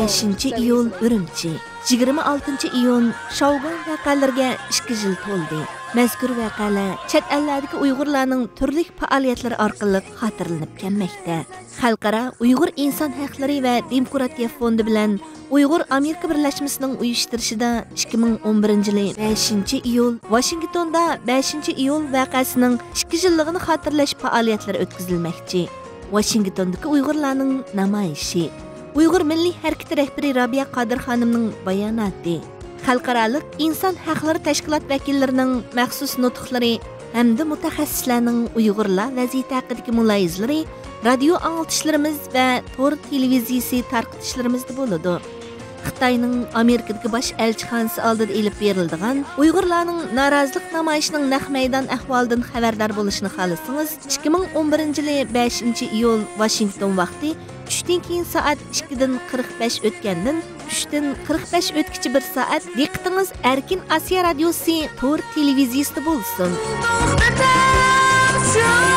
iyul Ürümçi, 26 iyun Şavgan vaqalarga 2 yil to'ldi. Mazkur vaqalar chet ellardagi Uyg'urlarning turli faoliyatlari orqali xotirlanib kelmoqda. Xalqaro Uyg'ur inson huquqlari va demokratiya fondi bilan Uyg'ur Amerika Birlashmasining uyushtirishida 2011 5 iyul Washingtonda 5 iyul vaqasining 2 yilligini xotirlash faoliyatlari o'tkazilmoqchi. Washingtondagi Uyg'urlarning namoyishi, Uyg'ur Milliy harakati rahbari Robiya Qodir xonimning bayonoti, xalqarалық inson huquqlari tashkilot vakillarining maxsus nutqlari hamda mutaxassislarning Uyg'urlar vaziyati haqidagi mulohazalari radio anglitishlarimiz va to'r televiziyasi tarqatishlarımizda bo'ladi. Xitoyning Amerikadagi bosh elchixonasi oldida elib beriladigan Uyg'urlarning norozilik namoyishining naq maydon ahvolidan xabardor bo'lishni xohlasangiz, 2011 5 iyul Washington vaqti 3dan keyin soat 2dan 45 o'tgandan 3dan 45 o'tkichi 1 soat diqqatingiz Erkin Asiya radiosi to'r televiziyasida bo'lsin.